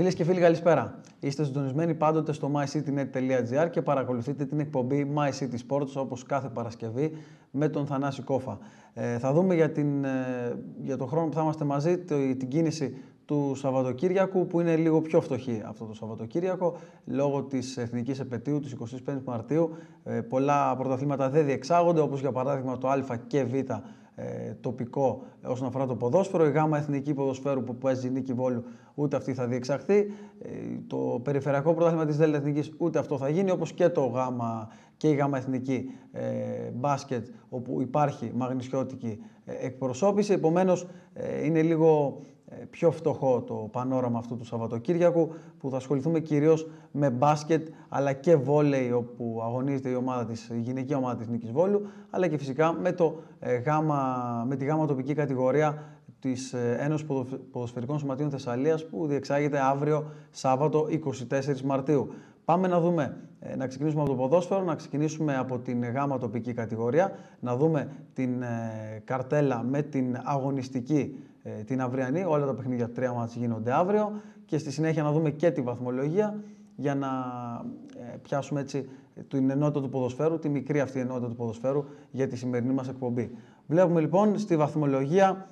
Φίλες και φίλοι, καλησπέρα. Είστε συντονισμένοι πάντοτε στο mycitynet.gr και παρακολουθείτε την εκπομπή My City Sports όπως κάθε Παρασκευή με τον Θανάση Κόφα. Θα δούμε για τον χρόνο που θα είμαστε μαζί την κίνηση του Σαββατοκύριακου, που είναι λίγο πιο φτωχή αυτό το Σαββατοκύριακο λόγω της εθνικής επετείου της 25 Μαρτίου. Πολλά πρωταθλήματα δεν διεξάγονται, όπως για παράδειγμα το Α και Β τοπικό όσον αφορά το ποδόσφαιρο. Η Γάμα Εθνική Ποδοσφαίρου που παίζει Νίκη Βόλου, ούτε αυτή θα διεξαχθεί. Το περιφερειακό πρωτάθλημα της ΔΕΛΤΑ Εθνικής, ούτε αυτό θα γίνει, όπως και η Γάμα Εθνική μπάσκετ, όπου υπάρχει μαγνησιώτικη εκπροσώπηση. Επομένως, είναι λίγο πιο φτωχό το πανόραμα αυτού του Σαββατοκύριακου, που θα ασχοληθούμε κυρίως με μπάσκετ αλλά και βόλεϊ, όπου αγωνίζεται η γυναική ομάδα της Νίκης Βόλου, αλλά και φυσικά με τη γάμα τοπική κατηγορία της Ένωσης Ποδοσφαιρικών Σωματείων Θεσσαλίας, που διεξάγεται αύριο Σάββατο 24 Μαρτίου. Πάμε να δούμε, να ξεκινήσουμε από το ποδόσφαιρο, να ξεκινήσουμε από την γάμα τοπική κατηγορία, να δούμε την καρτέλα με την αγωνιστική την αυριανή. Όλα τα παιχνίδια 3 μάτς γίνονται αύριο, και στη συνέχεια να δούμε και τη βαθμολογία, για να πιάσουμε έτσι την ενότητα του ποδοσφαίρου, τη μικρή αυτή ενότητα του ποδοσφαίρου για τη σημερινή μας εκπομπή. Βλέπουμε λοιπόν στη βαθμολογία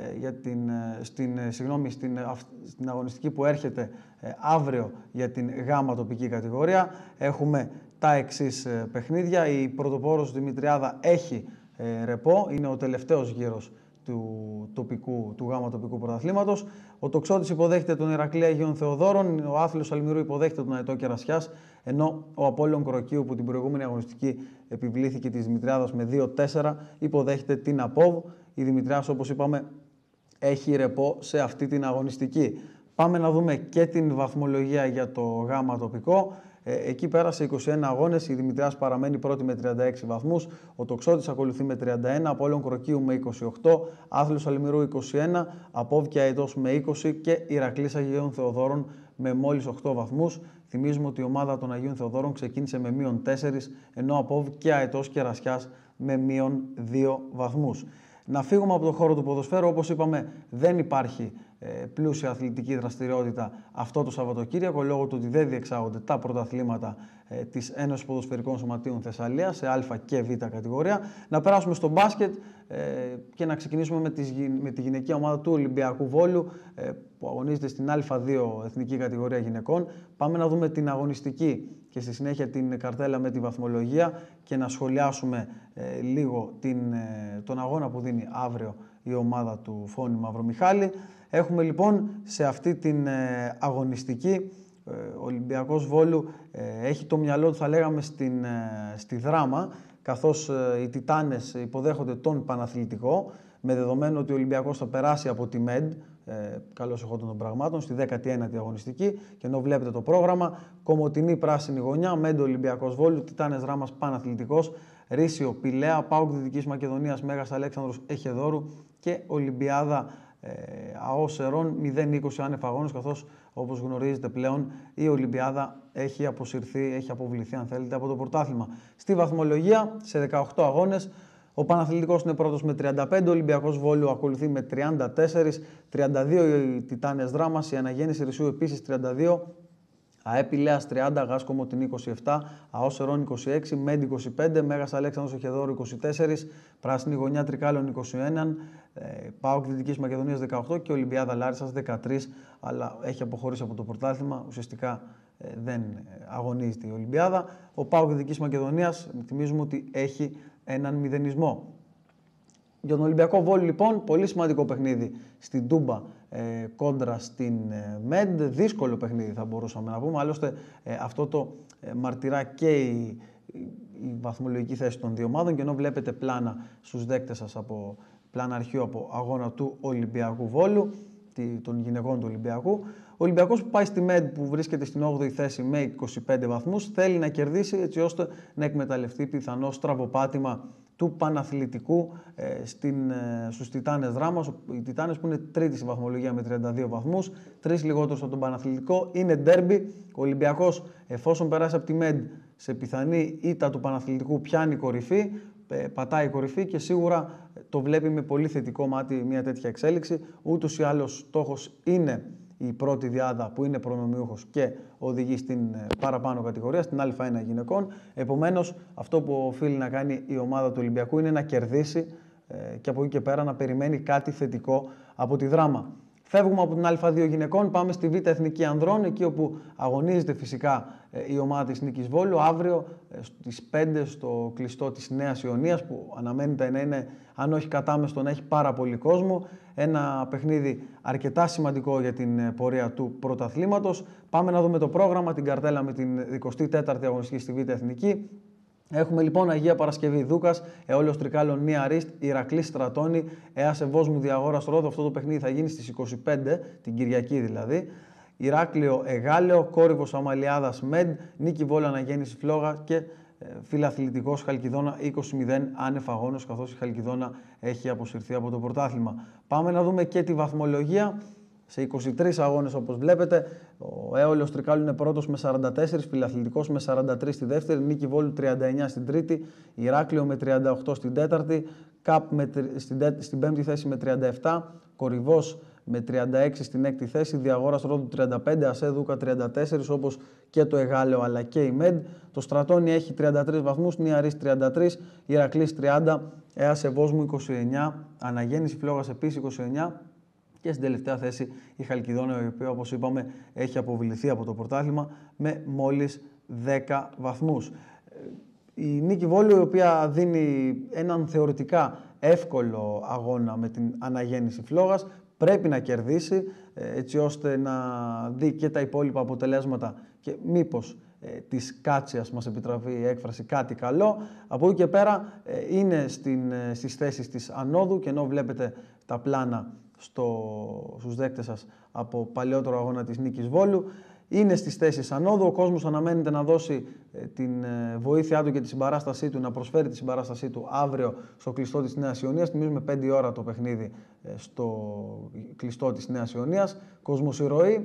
στην αγωνιστική που έρχεται αύριο για την γάμα τοπική κατηγορία. Έχουμε τα εξής παιχνίδια. Η πρωτοπόρος Δημητριάδα έχει ρεπό, είναι ο τελευταίος γύρος του γάμα τοπικού πρωταθλήματος. Ο Τοξότης υποδέχεται τον Ηρακλή Αγίων Θεοδόρων, ο Άθλιος Αλμυρού υποδέχεται τον Αετό Κερασιάς, ενώ ο Απόλλων Κροκείου, που την προηγούμενη αγωνιστική επιβλήθηκε της Δημητριάδας με 2-4, υποδέχεται την Απόβ. Η Δημητριάδας, όπως είπαμε, έχει ρεπό σε αυτή την αγωνιστική. Πάμε να δούμε και την βαθμολογία για το γάμα τοπικό. Εκεί πέρασε 21 αγώνες, η Δημητριάδας παραμένει πρώτη με 36 βαθμούς, ο Τοξότης ακολουθεί με 31, Απόλλων Κροκείου με 28, Άθλιος Αλμυρού 21, Απόβ και Αετός με 20 και Ηρακλής Αγίων Θεοδόρων με μόλις 8 βαθμούς. Θυμίζουμε ότι η ομάδα των Αγίων Θεοδόρων ξεκίνησε με -4, ενώ Απόβ και Αετός Κερασιάς με -2 βαθμούς. Να φύγουμε από το χώρο του ποδοσφαίρου. Όπως είπαμε, δεν υπάρχει πλούσια αθλητική δραστηριότητα αυτό το Σαββατοκύριακο, λόγω του ότι δεν διεξάγονται τα πρωταθλήματα της Ένωσης Ποδοσφαιρικών Σωματείων Θεσσαλίας σε Α και Β κατηγορία. Να περάσουμε στο μπάσκετ και να ξεκινήσουμε με τη γυναικεία ομάδα του Ολυμπιακού Βόλου, που αγωνίζεται στην Α2 εθνική κατηγορία γυναικών. Πάμε να δούμε την αγωνιστική και στη συνέχεια την καρτέλα με τη βαθμολογία, και να σχολιάσουμε λίγο τον αγώνα που δίνει αύριο η ομάδα του Φώνη Μαυρομιχάλη. Έχουμε λοιπόν σε αυτή την αγωνιστική, ο Ολυμπιακός Βόλου έχει το μυαλό του, θα λέγαμε, στη δράμα, καθώς οι Τιτάνες υποδέχονται τον Παναθλητικό, με δεδομένο ότι ο Ολυμπιακός θα περάσει από τη ΜΕΝΤ, καλώς εχόντων των πραγμάτων, στη 19η αγωνιστική, και ενώ βλέπετε το πρόγραμμα, Κομοτηνή πράσινη γωνιά, ΜΕΝΤ Ολυμπιακός Βόλου, Τιτάνες Ράμας Παναθλητικός, Ρήσιο Πηλαία, ΠΑΟΚ Δυτικής Μακεδονίας Μέγας Αλέξανδρος Εχεδόρου και Ολυμπιάδα ΑΟ Σερών 0-20 άνευ αγώνες, καθώς όπως γνωρίζετε πλέον η Ολυμπιάδα έχει αποβληθεί αν θέλετε από το πρωτάθλημα. Στη βαθμολογία, σε 18 αγώνες, ο Παναθλητικός είναι πρώτος με 35, ο Ολυμπιακός Βόλου ακολουθεί με 34, 32 οι Τιτάνες Δράμας, η Αναγέννηση Ρησιού επίσης 32, ΑΕ Πηλέας 30, ΓΑΣ Κομοτηνή 27, ΑΟ Σερών 26, ΜΕΝΤ 25, Μέγας Αλέξανδρος Εχεδόρου 24, Πράσινη Γωνιά Τρικάλων 21, ΠΑΟΚ Δυτικής Μακεδονίας 18 και Ολυμπιάδα Λάρισσας 13, αλλά έχει αποχωρήσει από το πρωτάθλημα, ουσιαστικά δεν αγωνίζεται η Ολυμπιάδα. Ο ΠΑΟΚ Δυτικής Μακεδονίας, θυμίζουμε ότι έχει έναν μηδενισμό. Για τον Ολυμπιακό Βόλου λοιπόν, πολύ σημαντικό παιχνίδι στην Τούμπα κόντρα στην ΜΕΝΤ. Δύσκολο παιχνίδι θα μπορούσαμε να πούμε, άλλωστε αυτό το μαρτυρά και η βαθμολογική θέση των δύο ομάδων, και ενώ βλέπετε πλάνα στους δέκτες σας από πλάνα αρχείου από αγώνα του Ολυμπιακού Βόλου, των γυναικών του Ολυμπιακού. Ο Ολυμπιακός που πάει στη ΜΕΝΤ, που βρίσκεται στην 8η θέση με 25 βαθμούς, θέλει να κερδίσει έτσι ώστε να εκμεταλλευτεί πιθανό στραβοπάτημα του Παναθλητικού στους Τιτάνες Δράμας. Οι Τιτάνες που είναι τρίτη στη βαθμολογία με 32 βαθμούς, 3 λιγότερους από τον Παναθλητικό. Είναι ντέρμπι. Ο Ολυμπιακός, εφόσον περάσει από τη ΜΕΝΤ σε πιθανή ήττα του Παναθλητικού, πιάνει κορυφή, πατάει κορυφή, και σίγουρα το βλέπει με πολύ θετικό μάτι μια τέτοια εξέλιξη. Ούτως ή άλλως στόχος είναι η πρώτη διάδα που είναι προνομιούχος και οδηγεί στην παραπάνω κατηγορία, στην Α1 γυναικών. Επομένως, αυτό που οφείλει να κάνει η ομάδα του Ολυμπιακού είναι να κερδίσει και από εκεί και πέρα να περιμένει κάτι θετικό από τη Δράμα. Φεύγουμε από την Α2 γυναικών, πάμε στη Β' Εθνική Ανδρών, εκεί όπου αγωνίζεται φυσικά η ομάδα της Νίκης Βόλου. Αύριο στις 5 στο κλειστό της Νέας Ιωνίας, που αναμένεται να είναι, αν όχι κατάμεστο, να έχει πάρα πολύ κόσμο. Ένα παιχνίδι αρκετά σημαντικό για την πορεία του πρωταθλήματος. Πάμε να δούμε το πρόγραμμα, την καρτέλα με την 24η αγωνιστική στη Β' Εθνική. Έχουμε λοιπόν Αγία Παρασκευή Δούκας, Αιώλειος Τρικάλων Νία Ρίστ, Ηρακλής Στρατώνη, Εάσε Βόσμου Διαγόρας Ρόδο. Αυτό το παιχνίδι θα γίνει στις 25, την Κυριακή δηλαδή. Ηράκλειο Εγάλεο, Κόρυβος Αμαλιάδας Μεντ, Νίκη Βόλου Αναγέννηση Φλόγα και Φιλαθλητικός Χαλκιδόνα 20-0 άνευ αγώνος, καθώς η Χαλκιδόνα έχει αποσυρθεί από το πρωτάθλημα. Πάμε να δούμε και τη βαθμολογία. Σε 23 αγώνες, όπως βλέπετε, ο Αίωλειος Τρικάλου είναι πρώτος με 44, Φιλαθλητικός με 43 στη δεύτερη, Νίκη Βόλου 39 στην τρίτη, Ηράκλειο με 38 στην τέταρτη, ΚΑΠ στην πέμπτη θέση με 37, Κορυβός με 36 στην έκτη θέση, Διαγόρας Ρόδου 35, Ασέ Δούκα 34, όπως και το Εγάλεο αλλά και η ΜΕΝΤ. Το Στρατώνη έχει 33 βαθμούς, Νία Ρίστ 33, Ηρακλής 30, Εάσε Βόσμου 29, Αναγέννηση Φλόγας επίσης 29. Και στην τελευταία θέση η Χαλκιδόνα, η οποία, όπως είπαμε, έχει αποβληθεί από το πρωτάθλημα με μόλις 10 βαθμούς. Η Νίκη Βόλου, η οποία δίνει έναν θεωρητικά εύκολο αγώνα με την Αναγέννηση Φλόγας, πρέπει να κερδίσει έτσι ώστε να δει και τα υπόλοιπα αποτελέσματα και μήπως της κάτσιας, μας επιτραπεί η έκφραση, κάτι καλό. Από εκεί και πέρα είναι στις θέσεις της ανόδου, και ενώ βλέπετε τα πλάνα στους δέκτες σας από παλαιότερο αγώνα της Νίκης Βόλου, είναι στις θέσεις ανόδου. Ο κόσμος αναμένεται να δώσει την βοήθειά του και τη συμπαράστασή του, να προσφέρει τη συμπαράστασή του αύριο στο κλειστό της Νέας Ιωνίας. Θυμίζουμε 5 ώρα το παιχνίδι στο κλειστό της Νέας Ιωνίας. Κοσμοσυρωή,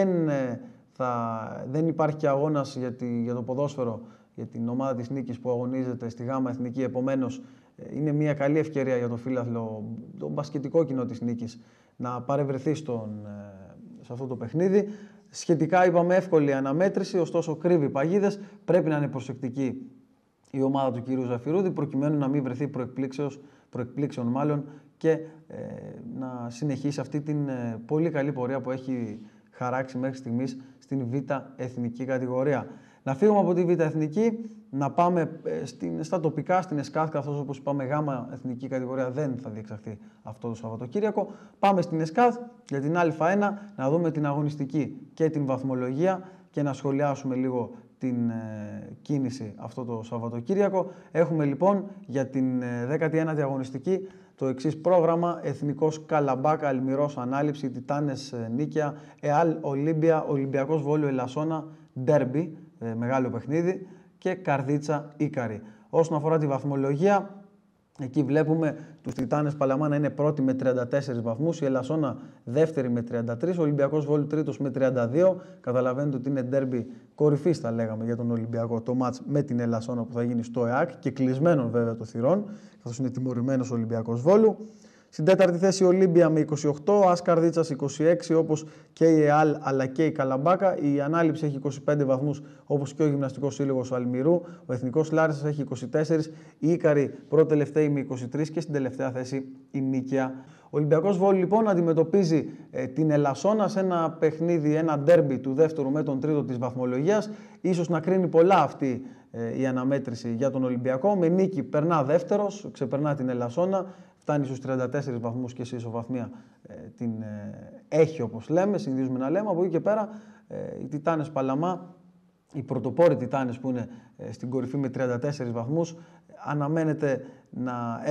δεν υπάρχει και αγώνας για το ποδόσφαιρο, για την ομάδα της Νίκης που αγωνίζεται στη Γάμα Εθνική. Επομένως, είναι μια καλή ευκαιρία για το φύλαθλο, το μπασκετικό κοινό της Νίκης, να παρευρεθεί σε αυτό το παιχνίδι. Σχετικά, είπαμε, εύκολη αναμέτρηση, ωστόσο κρύβει παγίδες. Πρέπει να είναι προσεκτική η ομάδα του κυρίου Ζαφυρούδη, προκειμένου να μην βρεθεί προεκπλήξεων μάλλον, και να συνεχίσει αυτή την πολύ καλή πορεία που έχει χαράξει μέχρι στιγμής στην Β' Εθνική κατηγορία. Να φύγουμε από τη Β' Εθνική, να πάμε στα τοπικά, στην ΕΣΚΑΘ, καθώς, όπως είπαμε, Γάμα Εθνική κατηγορία δεν θα διεξαχθεί αυτό το Σαββατοκύριακο. Πάμε στην ΕΣΚΑΘ για την Α1, να δούμε την αγωνιστική και την βαθμολογία και να σχολιάσουμε λίγο την κίνηση αυτό το Σαββατοκύριακο. Έχουμε λοιπόν για την 19η αγωνιστική το εξής πρόγραμμα: Εθνικός Καλαμπάκα, Αλμυρός Ανάληψη, Τιτάνες Νίκαια, ΕΑΛ Ολύμπια, Ολυμπιακός Βόλου Ελασσόνα, Ντέρμπι, μεγάλο παιχνίδι, και Καρδίτσα Ίκαρη. Όσον αφορά τη βαθμολογία, εκεί βλέπουμε τους Τιτάνες Παλαμά να είναι πρώτοι με 34 βαθμούς, η Ελασσόνα δεύτερη με 33, ο Ολυμπιακός Βόλου τρίτος με 32. Καταλαβαίνετε ότι είναι ντέρμπι κορυφής, θα λέγαμε, για τον Ολυμπιακό το μάτς με την Ελασσόνα που θα γίνει στο ΕΑΚ, και κλεισμένων βέβαια το θυρών, καθώς είναι τιμωρημένος ο Ολυμπιακός Βόλου. Στην τέταρτη θέση η Ολύμπια με 28, ΑΣ Καρδίτσας 26, όπως και η ΕΑΛ αλλά και η Καλαμπάκα. Η Ανάληψη έχει 25 βαθμούς, όπως και ο Γυμναστικός Σύλλογος Αλμυρού. Ο Εθνικός Λάρισσας έχει 24, η Ίκαρη πρώτη-τελευταία με 23 και στην τελευταία θέση η Νίκαια. Ο Ολυμπιακός Βόλου λοιπόν αντιμετωπίζει την Ελασσόνα σε ένα παιχνίδι, ένα ντέρμπι του δεύτερου με τον τρίτο της βαθμολογίας. Ίσως να κρίνει πολλά αυτή η αναμέτρηση για τον Ολυμπιακό. Με νίκη περνά δεύτερος, ξεπερνά την Ελασσόνα, φτάνει στους 34 βαθμούς και σε ισοβαθμία την έχει, όπως λέμε, συνηθίζουμε να λέμε. Από εκεί και πέρα οι Τιτάνες Παλαμά, οι πρωτοπόροι Τιτάνες που είναι στην κορυφή με 34 βαθμούς, αναμένεται να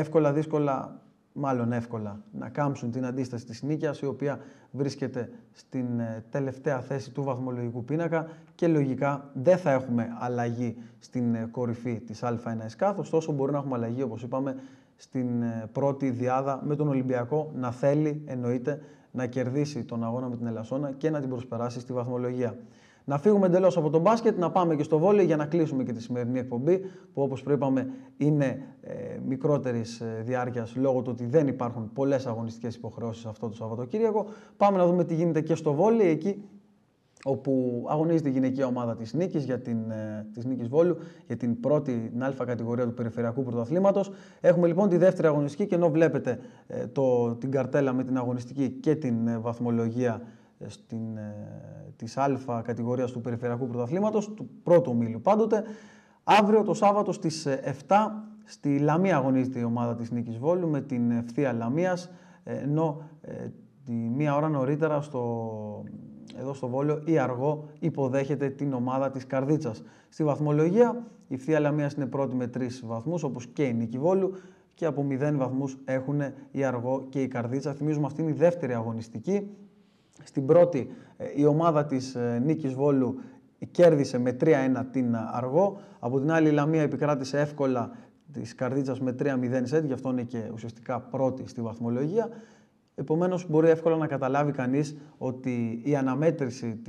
εύκολα να κάμψουν την αντίσταση της Νίκαιας, η οποία βρίσκεται στην τελευταία θέση του βαθμολογικού πίνακα, και λογικά δεν θα έχουμε αλλαγή στην κορυφή της Α1 ΕΣΚΑΘ, ωστόσο μπορεί να έχουμε αλλαγή, όπως είπαμε, στην πρώτη διάδα, με τον Ολυμπιακό να θέλει, εννοείται, να κερδίσει τον αγώνα με την Ελασσόνα και να την προσπεράσει στη βαθμολογία. Να φύγουμε εντελώς από το μπάσκετ, να πάμε και στο βόλεϊ για να κλείσουμε και τη σημερινή εκπομπή, που όπως προείπαμε είναι μικρότερης διάρκειας λόγω του ότι δεν υπάρχουν πολλές αγωνιστικές υποχρεώσεις αυτό το Σαββατοκύριακο. Πάμε να δούμε τι γίνεται και στο βόλεϊ, εκεί όπου αγωνίζεται η γυναικεία ομάδα της Νίκης, της Νίκης Βόλου, για την πρώτη, την Α κατηγορία του Περιφερειακού Πρωταθλήματος. Έχουμε λοιπόν τη δεύτερη αγωνιστική και ενώ βλέπετε την καρτέλα με την αγωνιστική και την βαθμολογία της Α κατηγορίας του Περιφερειακού Πρωταθλήματος, του πρώτου ομίλου πάντοτε, αύριο το Σάββατο στις 7 στη Λαμία αγωνίζεται η ομάδα της Νίκης Βόλου με την Ευθεία Λαμίας, ενώ τη μία ώρα νωρίτερα εδώ στο Βόλιο η Αργό υποδέχεται την ομάδα της Καρδίτσας. Στη βαθμολογία η Ευθεία Λαμίας είναι πρώτη με 3 βαθμούς, όπως και η Νίκη Βόλου, και από 0 βαθμούς έχουν η Αργό και η Καρδίτσα. Θυμίζουμε, αυτή είναι η δεύτερη αγωνιστική. Στην πρώτη η ομάδα της Νίκης Βόλου κέρδισε με 3-1 την Αργό. Από την άλλη η Λαμία επικράτησε εύκολα της Καρδίτσας με 3-0 σετ, γι' αυτό είναι και ουσιαστικά πρώτη στη βαθμολογία. Επομένως μπορεί εύκολα να καταλάβει κανείς ότι η αναμέτρηση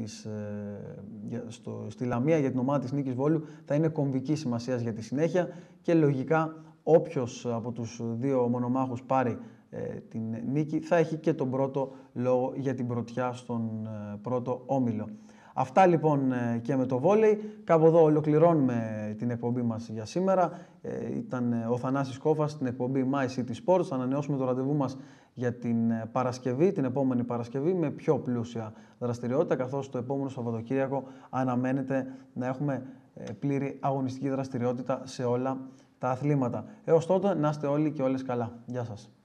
στη Λαμία για την ομάδα της Νίκης Βόλου θα είναι κομβική σημασίας για τη συνέχεια και λογικά όποιος από τους δύο μονομάχους πάρει την νίκη θα έχει και τον πρώτο λόγο για την πρωτιά στον πρώτο όμιλο. Αυτά λοιπόν και με το βόλεϊ. Κάπου εδώ ολοκληρώνουμε την εκπομπή μας για σήμερα. Ήταν ο Θανάσης Κόφας στην εκπομπή My City Sports. Θα ανανεώσουμε το ραντεβού μας για την Παρασκευή, την επόμενη Παρασκευή, με πιο πλούσια δραστηριότητα, καθώς το επόμενο Σαββατοκύριακο αναμένεται να έχουμε πλήρη αγωνιστική δραστηριότητα σε όλα τα αθλήματα. Έως τότε να είστε όλοι και όλες καλά. Γεια σας.